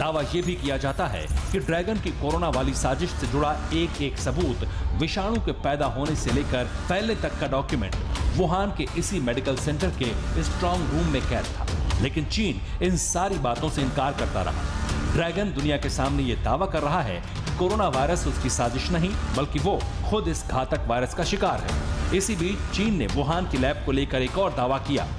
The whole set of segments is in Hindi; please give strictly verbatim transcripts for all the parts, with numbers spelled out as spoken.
दावा यह भी किया जाता है कि ड्रैगन की कोरोना वाली साजिश से जुड़ा एक एक सबूत, विषाणु के पैदा होने से लेकर फैलने तक का डॉक्यूमेंट वुहान के इसी मेडिकल सेंटर के स्ट्रांग रूम में कैद था। लेकिन चीन इन सारी बातों से इनकार करता रहा। ड्रैगन दुनिया के सामने ये दावा कर रहा है कि कोरोना वायरस उसकी साजिश नहीं, बल्कि वो खुद इस घातक वायरस का शिकार है। इसी बीच चीन ने वुहान की लैब को लेकर एक और दावा किया।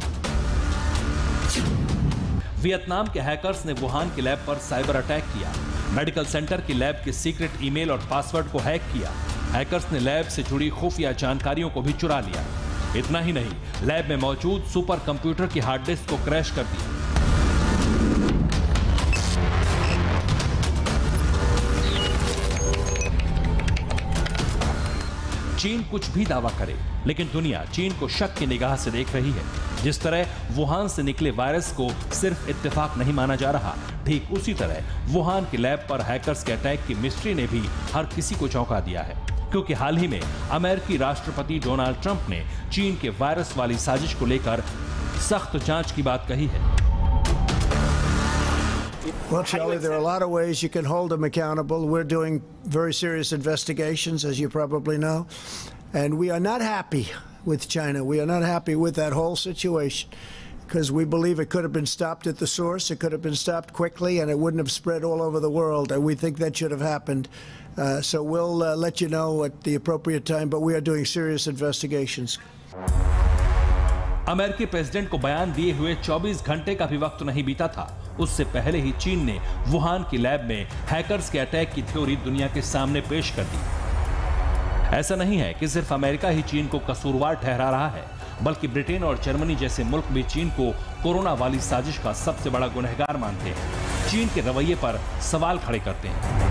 वियतनाम के हैकर्स ने वुहान की लैब पर साइबर अटैक किया, मेडिकल सेंटर की लैब के सीक्रेट ईमेल और पासवर्ड को हैक किया। हैकर्स ने लैब से जुड़ी खुफिया जानकारियों को भी चुरा लिया। इतना ही नहीं, लैब में मौजूद सुपर कंप्यूटर की हार्ड डिस्क को क्रैश कर दिया। चीन कुछ भी दावा करे, लेकिन दुनिया चीन को शक की निगाह से देख रही है। जिस तरह वुहान से निकले वायरस को सिर्फ इत्तेफाक नहीं माना जा रहा, ठीक उसी तरह वुहान की लैब पर हैकर्स के अटैक की मिस्ट्री ने भी हर किसी को चौंका दिया है। क्योंकि हाल ही में अमेरिकी राष्ट्रपति डोनाल्ड ट्रंप ने चीन के वायरस वाली साजिश को लेकर सख्त जांच की बात कही है। Well, Charlie, there are a lot of ways you can hold them accountable. We're doing very serious investigations, as you probably know, and we are not happy with China. We are not happy with that whole situation because we believe it could have been stopped at the source. It could have been stopped quickly, and it wouldn't have spread all over the world. And we think that should have happened. Uh, so we'll uh, let you know at the appropriate time. But we are doing serious investigations. अमेरिकी प्रेसिडेंट को बयान दिए हुए चौबीस घंटे का भी वक्त नहीं बीता था, उससे पहले ही चीन ने वुहान की लैब में हैकर्स के अटैक की थ्योरी दुनिया के सामने पेश कर दी। ऐसा नहीं है कि सिर्फ अमेरिका ही चीन को कसूरवार ठहरा रहा है, बल्कि ब्रिटेन और जर्मनी जैसे मुल्क भी चीन को कोरोना वाली साजिश का सबसे बड़ा गुनहगार मानते हैं। चीन के रवैये पर सवाल खड़े करते हैं।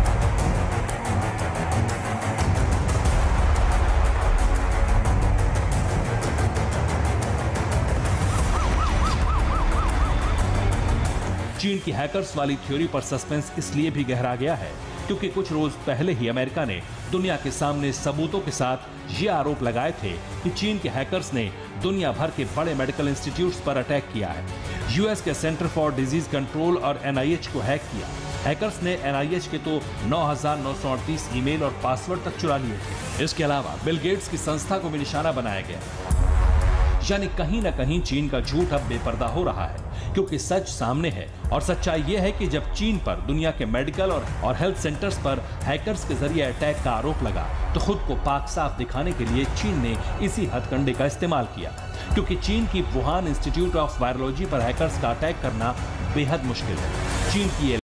चीन की हैकर्स वाली थ्योरी पर सस्पेंस इसलिए भी गहरा गया है क्योंकि कुछ रोज पहले ही अमेरिका ने दुनिया के सामने सबूतों के साथ ये आरोप लगाए थे कि चीन के हैकर्स ने दुनिया भर के बड़े मेडिकल इंस्टीट्यूट्स पर अटैक किया है। यूएस के सेंटर फॉर डिजीज कंट्रोल और एनआईएच को हैक किया। हैकर्स ने एनआईएच के तो नौ हजार नौ सौ अड़तीस ईमेल और पासवर्ड तक चुरा लिए थे। इसके अलावा बिल गेट्स की संस्था को भी निशाना बनाया गया। यानी कहीं ना कहीं चीन का झूठ अब बेपर्दा हो रहा है, क्योंकि सच सामने है। और सच्चाई यह है कि जब चीन पर दुनिया के मेडिकल और, और हेल्थ सेंटर्स पर हैकर्स के जरिए अटैक का आरोप लगा, तो खुद को पाक साफ दिखाने के लिए चीन ने इसी हथकंडे का इस्तेमाल किया। क्योंकि चीन की वुहान इंस्टीट्यूट ऑफ वायरोलॉजी पर हैकर्स का अटैक करना बेहद मुश्किल है। चीन की